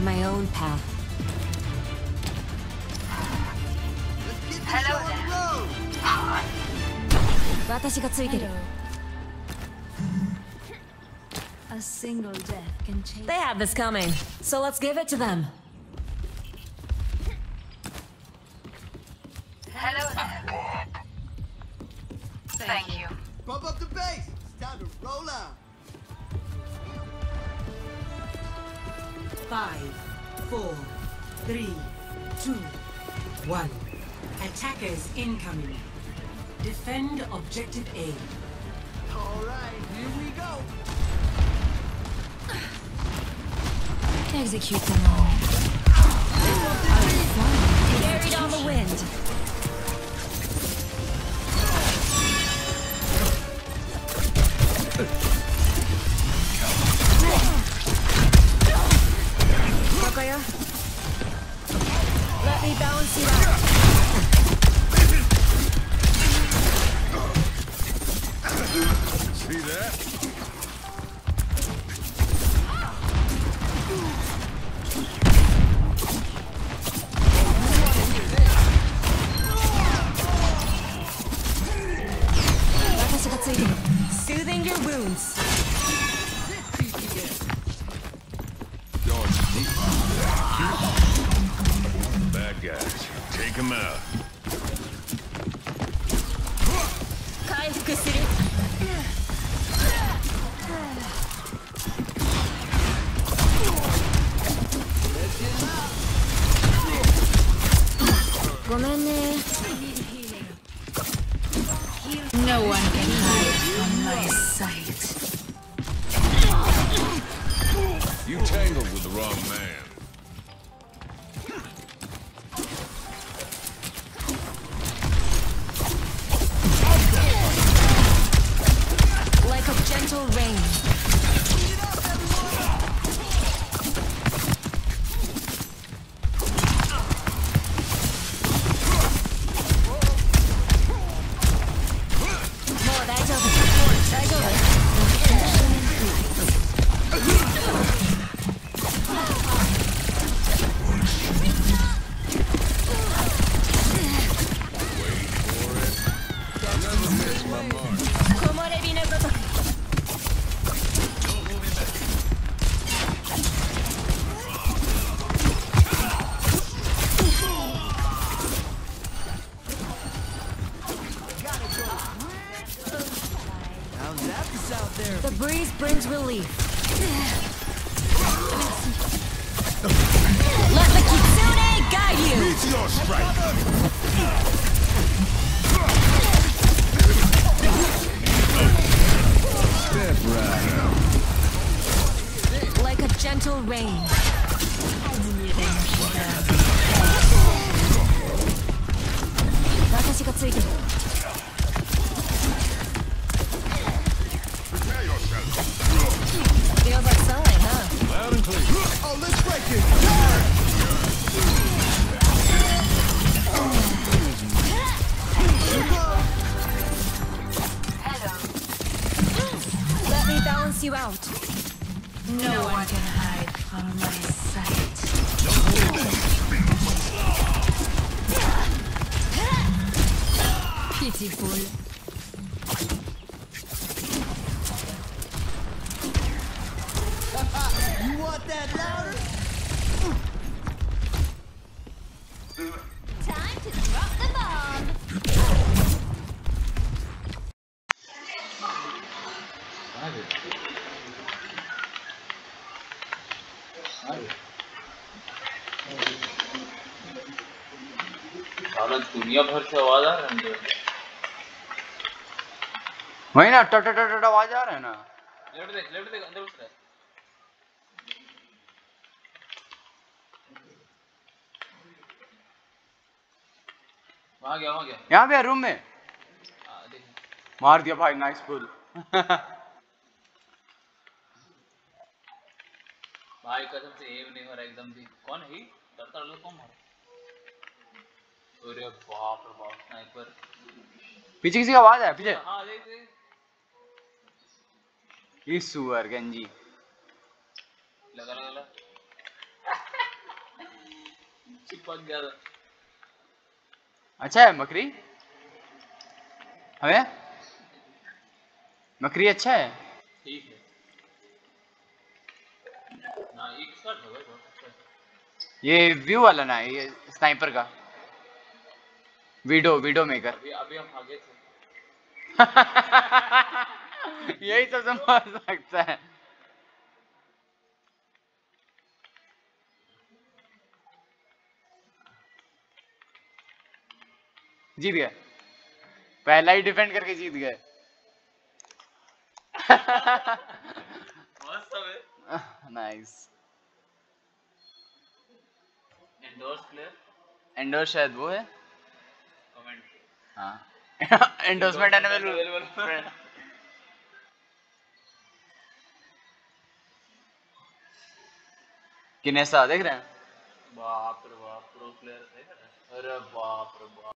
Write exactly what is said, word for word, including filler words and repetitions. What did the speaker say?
my own path. Hello there. 私がついてる。 A single death can change. They have this coming, so let's give it to them. Hello there. Thank you. Bump up the bass. It's time to roll out. Five, four, three, two, one. Attackers incoming. Defend objective A. All right, here we go. Execute them all. Carried on the wind. Kokoyo, let me balance you out. See that? Soothing your wounds. Bad guys. Take them out. No one can hide from my sight. You tangled with the wrong man. Like a gentle rain. The breeze brings relief. Let the Kitsune guide you! Meet your strike! Step right out. Like a gentle rain. Feels like selling, huh? Loud and clear. Oh, let's break it. Hello. Let me balance you out. No one can hide from my sight. Pitiful. You want that louder? Time to drop the bomb. साला दुनिया भर से आवाज आ रहा है वही ना टट टट टट आवाज आ रहा है ना लेफ्ट देख लेफ्ट देख अंदर उतर वहां गया वहां गया यहाँ पे रूम में हां देख मार दिया भाई नाइस पुल भाई कसम से एम नहीं हो रहा एकदम भी कौन है डरता लोग कौन मार अरे बाप रे बाप स्नाइपर पीछे किसी का आवाज है पीछे हां देख देख ये सुअर गंजी लगा लगा लगा पक गया था। अच्छा है मकरी हमें मकरी अच्छा है ठीक है ना एक शॉट हो गया बहुत अच्छा है। ये व्यू वाला ना ये स्नाइपर का वीडियो वीडियो मेकर अभी अभी हम आगे थे यही सबसे मस्त लगता है जीत गए पहला ही डिफेंड करके जीत गए मस्त है नाइस इंडोर्स प्लेयर एंडोर शायद वो है कमेंट हाँ एंडोर्समेंट अवेलेबल किनेसा देख रहे हैं बाप रे बाप प्रो प्लेयर है अरे बाप रे बाप